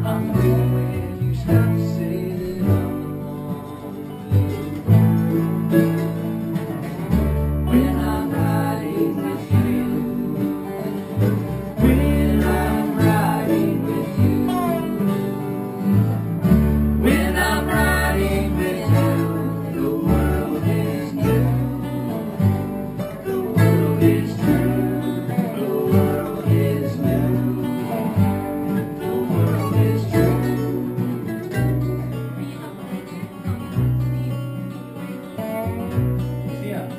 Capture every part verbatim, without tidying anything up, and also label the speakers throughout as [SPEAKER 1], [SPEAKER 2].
[SPEAKER 1] I'm going when you start to say that I'm the one. When I'm riding with you, when I'm riding with you, when I'm riding with you, the world is new, the world is true, the world is new, the world is true. Yeah.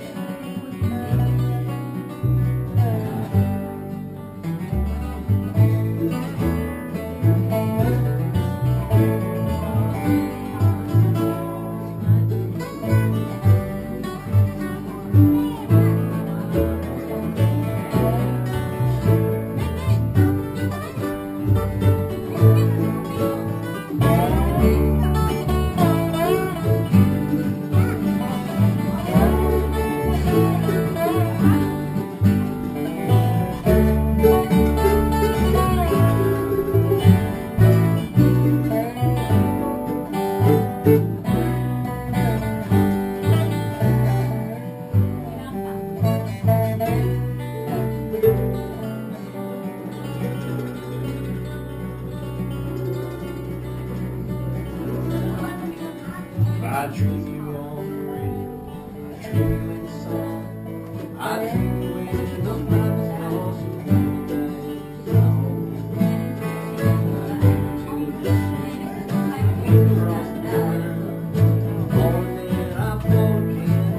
[SPEAKER 1] I dream you on the radio, I dream you in the sun, I dream you in the mountains, lost in the zone. I dream to the sea, across the world, more than I'm walking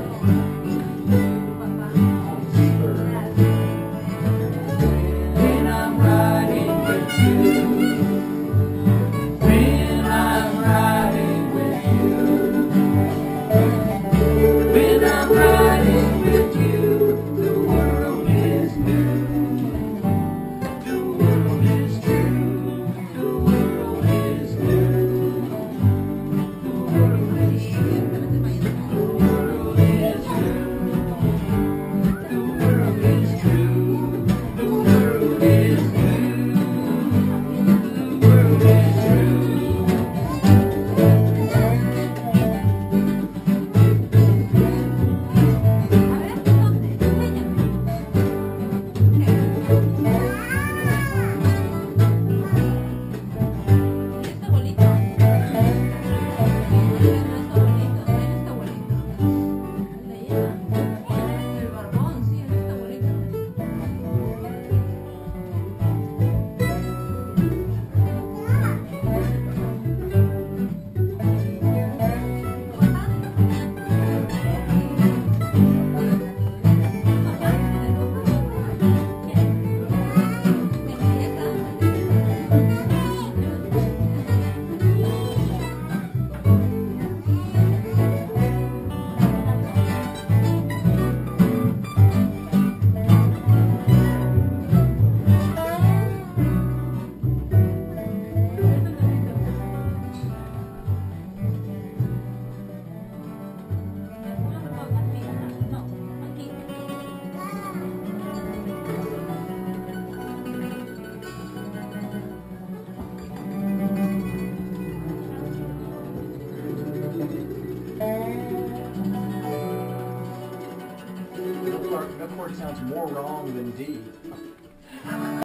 [SPEAKER 1] on the spur. When I'm riding with you, when I'm riding with you, when I'm riding with you, the world is new, the world is true, the world is new, the world is true, the world is new, the world is true, the world is new, the world is true. That part sounds more wrong than D.